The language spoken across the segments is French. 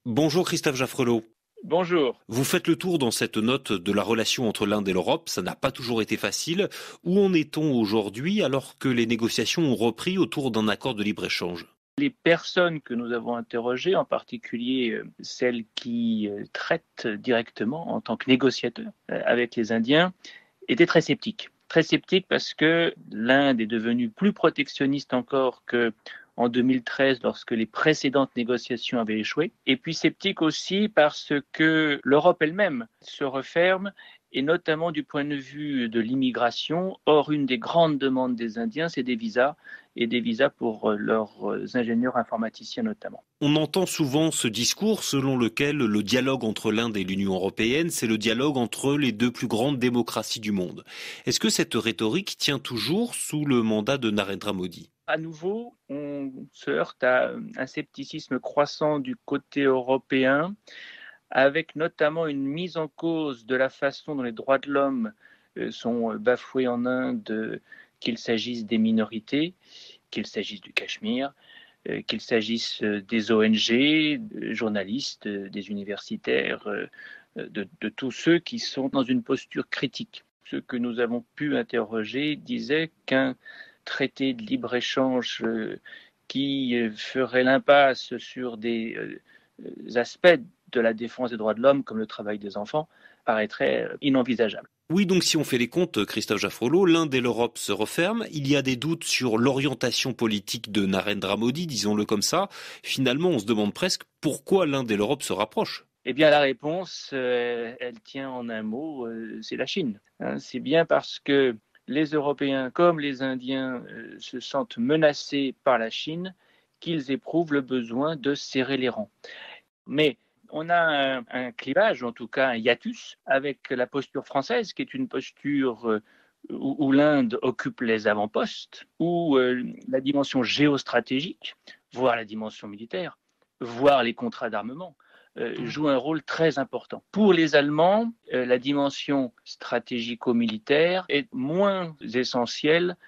Bonjour Christophe Jaffrelot. Bonjour. Vous faites le tour dans cette note de la relation entre l'Inde et l'Europe. Ça n'a pas toujours été facile. Où en est-on aujourd'hui alors que les négociations ont repris autour d'un accord de libre-échange? Les personnes que nous avons interrogées, en particulier celles qui traitent directement en tant que négociateurs avec les Indiens, étaient très sceptiques. Très sceptiques parce que l'Inde est devenue plus protectionniste encore qu'en 2013 lorsque les précédentes négociations avaient échoué. Et puis sceptiques aussi parce que l'Europe elle-même se referme et notamment du point de vue de l'immigration. Or, une des grandes demandes des Indiens, c'est des visas, et des visas pour leurs ingénieurs informaticiens notamment. On entend souvent ce discours selon lequel le dialogue entre l'Inde et l'Union européenne, c'est le dialogue entre les deux plus grandes démocraties du monde. Est-ce que cette rhétorique tient toujours sous le mandat de Narendra Modi? À nouveau, on se heurte à un scepticisme croissant du côté européen, avec notamment une mise en cause de la façon dont les droits de l'homme sont bafoués en Inde, qu'il s'agisse des minorités, qu'il s'agisse du Cachemire, qu'il s'agisse des ONG, des journalistes, des universitaires, de tous ceux qui sont dans une posture critique. Ceux que nous avons pu interroger disaient qu'un traité de libre-échange qui ferait l'impasse sur des aspects de la défense des droits de l'homme, comme le travail des enfants, paraîtrait inenvisageable. Oui, donc si on fait les comptes, Christophe Jaffrelot, l'Inde et l'Europe se referment. Il y a des doutes sur l'orientation politique de Narendra Modi, disons-le comme ça. Finalement, on se demande presque pourquoi l'Inde et l'Europe se rapprochent. Eh bien, la réponse, elle tient en un mot, c'est la Chine. C'est bien parce que les Européens comme les Indiens se sentent menacés par la Chine qu'ils éprouvent le besoin de serrer les rangs. Mais on a un clivage, en tout cas un hiatus, avec la posture française, qui est une posture où l'Inde occupe les avant-postes, où la dimension géostratégique, voire la dimension militaire, voire les contrats d'armement, joue un rôle très important. Pour les Allemands, la dimension stratégico-militaire est moins essentielle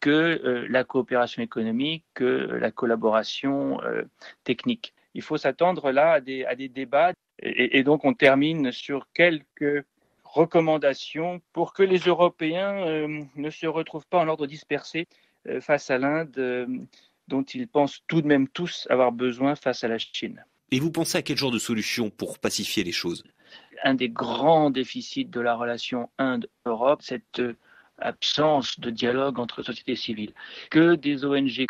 que la coopération économique, que la collaboration technique. Il faut s'attendre là à des débats et donc on termine sur quelques recommandations pour que les Européens ne se retrouvent pas en ordre dispersé face à l'Inde dont ils pensent tout de même tous avoir besoin face à la Chine. Et vous pensez à quel genre de solution pour pacifier les choses? Un des grands déficits de la relation Inde-Europe, cette absence de dialogue entre sociétés civiles, que des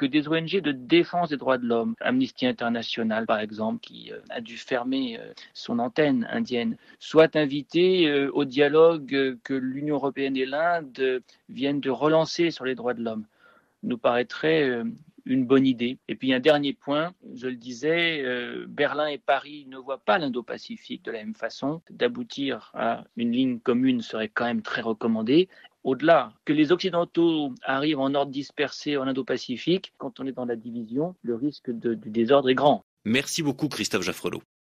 ONG de défense des droits de l'homme, Amnesty International par exemple, qui a dû fermer son antenne indienne, soient invités au dialogue que l'Union européenne et l'Inde viennent de relancer sur les droits de l'homme, nous paraîtrait une bonne idée. Et puis un dernier point, je le disais, Berlin et Paris ne voient pas l'Indo-Pacifique de la même façon. D'aboutir à une ligne commune serait quand même très recommandé. Au-delà, que les Occidentaux arrivent en ordre dispersé en Indo-Pacifique, quand on est dans la division, le risque du désordre est grand. Merci beaucoup Christophe Jaffrelot.